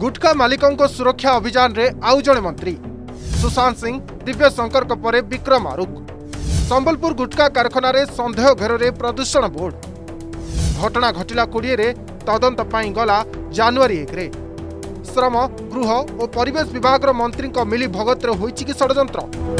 गुटखा मालिकों सुरक्षा अभियान रे आउ जणे मंत्री सुशांत सिंह दिव्य शंकर परे विक्रम आरुख। संबलपुर गुटखा कारखाना रे संदेह घेर रे प्रदूषण बोर्ड। घटना घटिला 20 रे तदंत पाई गला जनवरी 1 रे। श्रम गृह और परिवेश विभाग मंत्री मिली भगत होइछि कि षडयंत्र।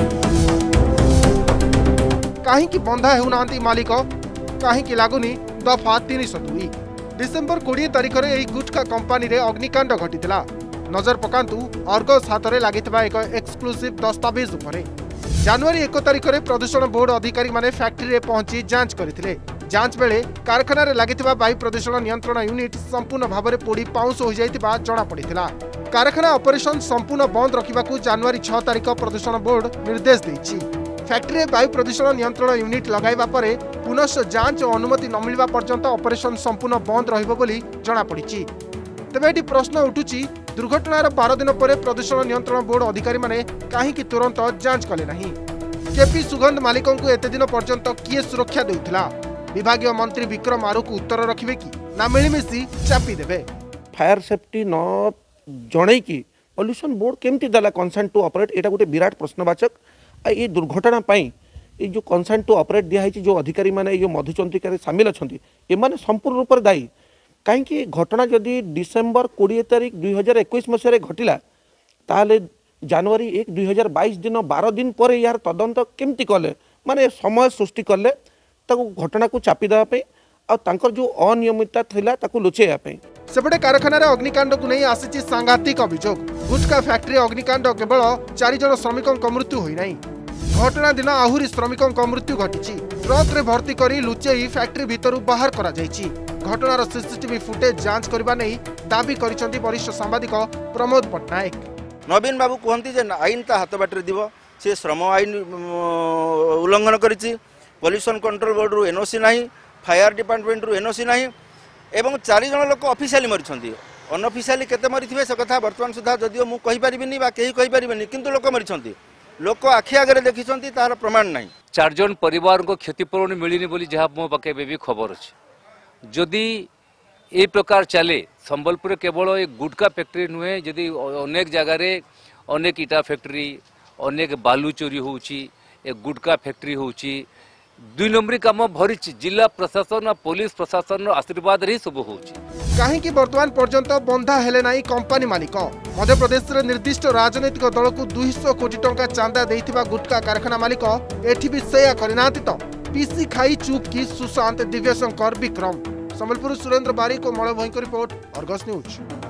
कहीं बंधा होना मालिक कहीं लागुनी दफा 302। डिसेम्बर 20 तारिख में यह गुटखा कंपानी रे अग्निकांड घटिला। नजर पकांतु अर्गस हाथ में लगी एक एक्सक्लूसिव दस्तावेज उपरे। जनवरी 1 तारिख में प्रदूषण बोर्ड अधिकारी माने फैक्ट्री रे पहुंची जांच करथिले। जांच बेले कारखाना रे लागिथिबा वायु प्रदूषण नियंत्रण यूनिट संपूर्ण भाव में पोड़ी पाउंस हो जाइतिबा जणा पड़िथिला। कारखाना ऑपरेशन संपूर्ण बंद रखिबाकू जनवरी 6 तारिख प्रदूषण बोर्ड निर्देश देछि। फैक्ट्री रे वायु प्रदूषण नियंत्रण यूनिट लगाइबा परे पुनः जांच और अनुमति न मिलवा पर्यंत ऑपरेशन संपूर्ण बंद रहिबो बोली जणा पड़िछि। तेबे एटी प्रश्न उठुछि, दुर्घटनार 12 दिन पर प्रदूषण नियंत्रण बोर्ड अधिकारी माने काहेकि तुरंत जांच कले नहीं? केपी सुगंध मालिकों को एते दिन पर्यंत किए सुरक्षा देउथिला? विभागीय मंत्री विक्रम आरुख उत्तर रखिबे कि ना मिलीमिशी चापी देबे? फायर सेफ्टी न जणै कि पॉल्यूशन बोर्ड केमती दला कंसेंट टू ऑपरेट, एटा गोटे विराट प्रश्नवाचक। ये दुर्घटना पाई ये जो कंसेंट टू ऑपरेट दिया है, जो अधिकारी माने ये मधुचंद्रिका सामिल अच्छा एमाने संपूर्ण रूप से दायी। कहीं घटना जदि डिसेम्बर 20 तारिख 2021 मसीह घटिला ताले जनवरी 1 2022 दिन 12 दिन पर यार तदंत केमती कले, माने समय सृष्टि कले ताको घटना को चापी देवाई और जो अनियमितता थिला ताको लुचेया पे। सेपटे कारखाना अग्निकांड को नहीं आसी सांघातिक अभियोग। गुटखा फैक्ट्री अग्निकांड केवल 4 जन श्रमिकों मृत्यु होई नहीं। घटना दिन आहुरी श्रमिकों मृत्यु घटी। ट्रक रे भर्ती करी लुचेई फैक्ट्री भीतर बाहर करा जायछि। घटनार सीसीटीवी फुटेज जांच करबा नहीं दाबी करिसेंती वरिष्ठ सांबादिक प्रमोद पटनायक। नवीन बाबू कहती जे आईन ता हाथ बाटर दिव, से श्रम आईन उल्लंघन करिछि। पॉल्यूशन कंट्रोल बोर्ड रु एनओसी नहीं, फायर डिपार्टमेंट रु एनओसी नहीं, एवं 4 जन लोक ऑफिशियली मरिछंती। अनऑफिशियली केते मरिथिबे से कथा वर्तमान सुधा जदियो मु कहि परिबिनी बा केही कहि परिबिनी, किंतु लोक मरिछंती, लोक आखि आगे देखिछंती, तार प्रमाण नहीं। 4 जन परिवार को क्षतिपूरण मिलनी बोली जहाँ मो पाखे भी खबर अच्छे। जदि ए प्रकार चले संबलपुर केवल एक गुटखा फैक्ट्री नुहे, जदि अनेक जगार अनेक इटा फैक्ट्री, अनेक बालू चोरी होउची, एक गुटखा फैक्ट्री होउची, 2 नंबरी काम भरी जिला प्रशासन और पुलिस प्रशासन आशीर्वाद ही सब होउची। कहीं वर्तमान पर्यंत बंधा हेले नहीं कंपानी मालिक। मध्य प्रदेश रे निर्दिष्ट राजनैतिक दल को 200 कोटी टंका चांदा देइथिबा गुटखा कारखाना मालिक एठी भी सेया करिनांति तो पीसी खाई चुप की सुशांत दिव्य शंकर विक्रम। संबलपुर सुरेंद्र बारिक और मलय भोई को रिपोर्ट, अर्गस न्यूज।